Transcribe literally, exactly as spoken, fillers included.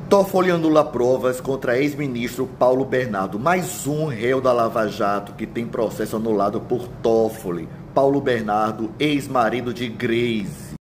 Toffoli anula provas contra ex-ministro Paulo Bernardo. Mais um réu da Lava Jato que tem processo anulado por Toffoli. Paulo Bernardo, ex-marido de Grace.